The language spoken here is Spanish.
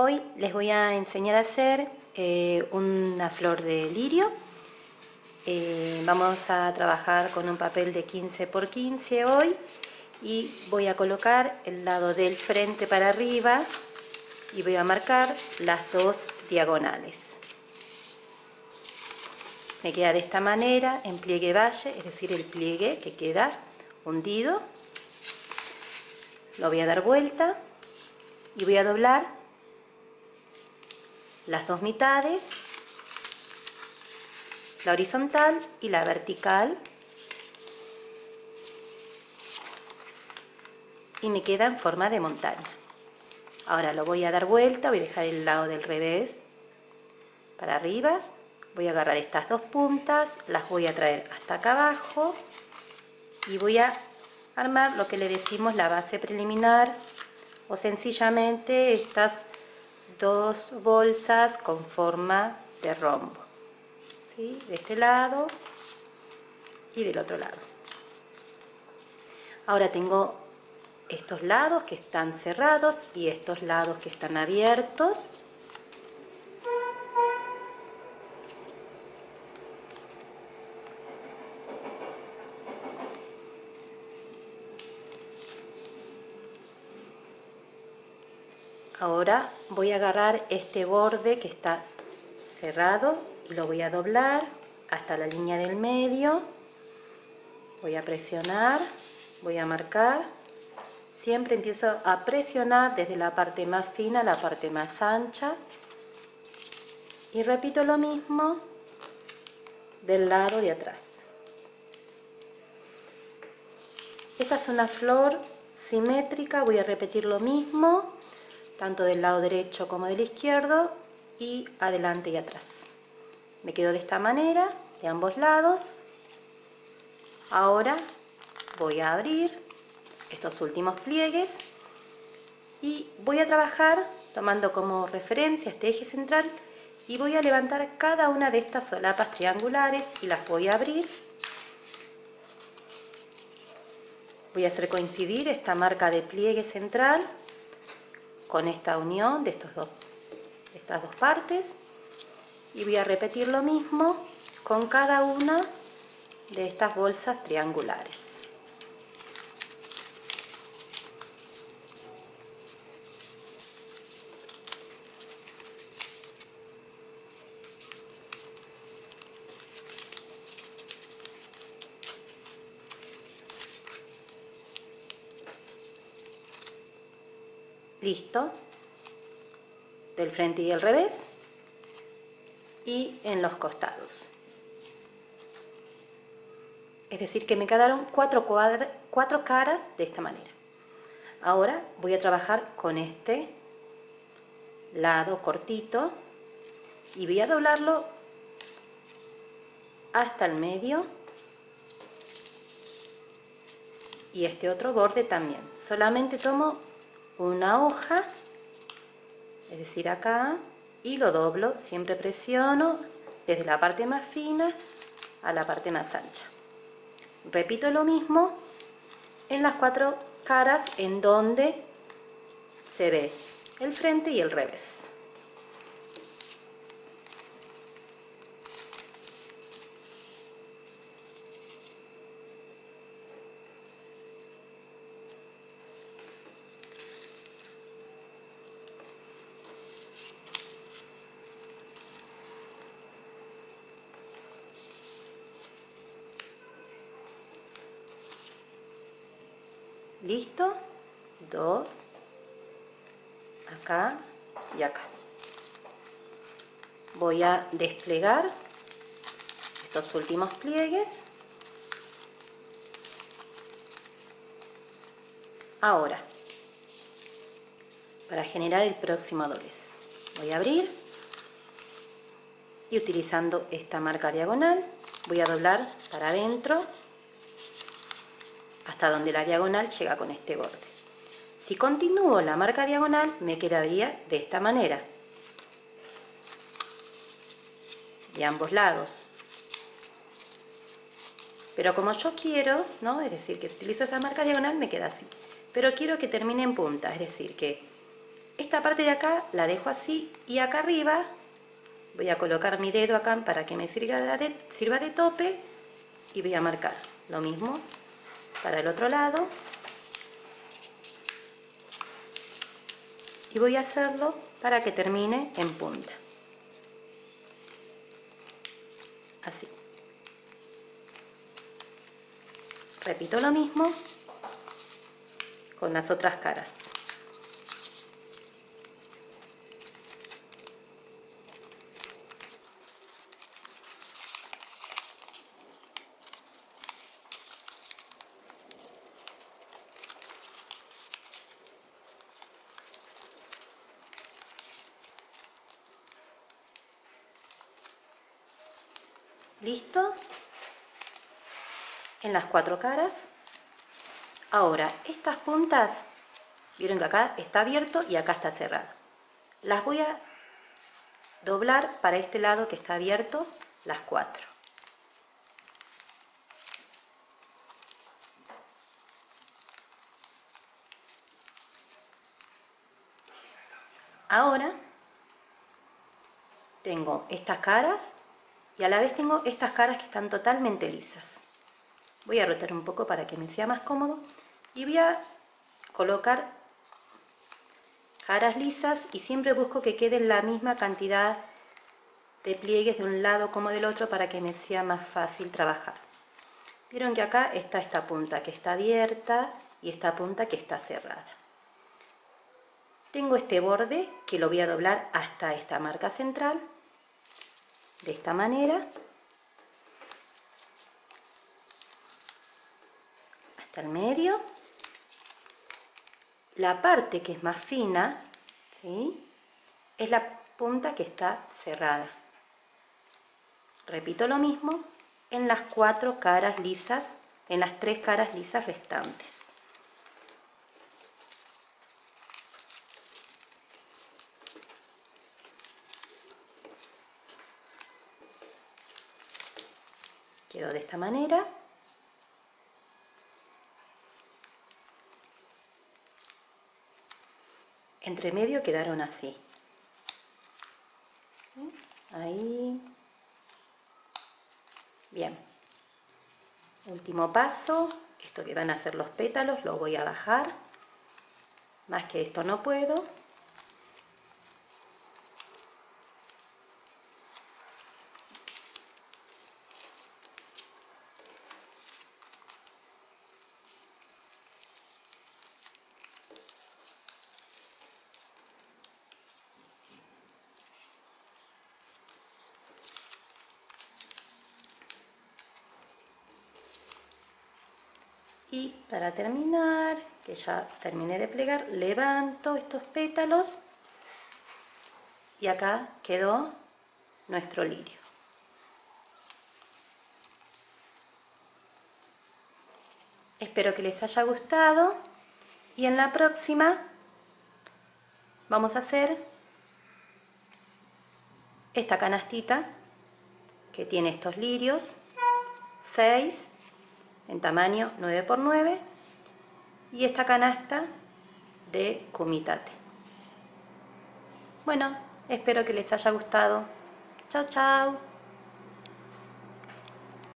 Hoy les voy a enseñar a hacer una flor de lirio. Vamos a trabajar con un papel de 15 por 15 hoy y voy a colocar el lado del frente para arriba y voy a marcar las dos diagonales. Me queda de esta manera en pliegue valle, es decir, el pliegue que queda hundido. Lo voy a dar vuelta y voy a doblar las dos mitades, la horizontal y la vertical, y me queda en forma de montaña. Ahora lo voy a dar vuelta, voy a dejar el lado del revés para arriba, voy a agarrar estas dos puntas, las voy a traer hasta acá abajo y voy a armar lo que le decimos la base preliminar, o sencillamente estas dos bolsas con forma de rombo, ¿sí? De este lado y del otro lado. Ahora tengo estos lados que están cerrados y estos lados que están abiertos. Ahora voy a agarrar este borde que está cerrado y lo voy a doblar hasta la línea del medio. Voy a presionar, voy a marcar. Siempre empiezo a presionar desde la parte más fina a la parte más ancha. Y repito lo mismo del lado de atrás. Esta es una flor simétrica, voy a repetir lo mismo, tanto del lado derecho como del izquierdo, y adelante y atrás. Me quedo de esta manera, de ambos lados. Ahora voy a abrir estos últimos pliegues y voy a trabajar tomando como referencia este eje central y voy a levantar cada una de estas solapas triangulares y las voy a abrir. Voy a hacer coincidir esta marca de pliegue central con esta unión de estas dos partes y voy a repetir lo mismo con cada una de estas bolsas triangulares. Listo, del frente y del revés y en los costados. Es decir, que me quedaron cuatro caras de esta manera. Ahora voy a trabajar con este lado cortito y voy a doblarlo hasta el medio y este otro borde también. Solamente tomo una hoja, es decir acá, y lo doblo, siempre presiono desde la parte más fina a la parte más ancha. Repito lo mismo en las cuatro caras en donde se ve el frente y el revés. Listo, dos, acá y acá. Voy a desplegar estos últimos pliegues. Ahora, para generar el próximo doblez, voy a abrir y utilizando esta marca diagonal voy a doblar para adentro hasta donde la diagonal llega con este borde. Si continúo la marca diagonal me quedaría de esta manera, de ambos lados. Pero como yo quiero, ¿no? Es decir, que si utilizo esa marca diagonal me queda así. Pero quiero que termine en punta, es decir, que Esta parte de acá la dejo así y acá arriba voy a colocar mi dedo acá para que me sirva de tope y voy a marcar lo mismo para el otro lado y voy a hacerlo para que termine en punta, así. Repito lo mismo con las otras caras. ¿Listo? En las 4 caras. Ahora, estas puntas, vieron que acá está abierto y acá está cerrado. Las voy a doblar para este lado que está abierto, las 4. Ahora tengo estas caras y a la vez tengo estas caras que están totalmente lisas. Voy a rotar un poco para que me sea más cómodo y voy a colocar caras lisas y siempre busco que queden la misma cantidad de pliegues de un lado como del otro para que me sea más fácil trabajar. Vieron que acá está esta punta que está abierta y esta punta que está cerrada. Tengo este borde que lo voy a doblar hasta esta marca central, de esta manera, hasta el medio. La parte que es más fina, ¿sí?, es la punta que está cerrada. Repito lo mismo en las 4 caras lisas, en las 3 caras lisas restantes. Quedó de esta manera. Entre medio quedaron así. Ahí. Bien. Último paso. Esto que van a ser los pétalos lo voy a bajar. Más que esto no puedo. Y para terminar, que ya terminé de plegar, levanto estos pétalos y acá quedó nuestro lirio. Espero que les haya gustado y en la próxima vamos a hacer esta canastita que tiene estos lirios, 6 en tamaño 9 por 9 y esta canasta de kumitate. Bueno, espero que les haya gustado. Chao, chao.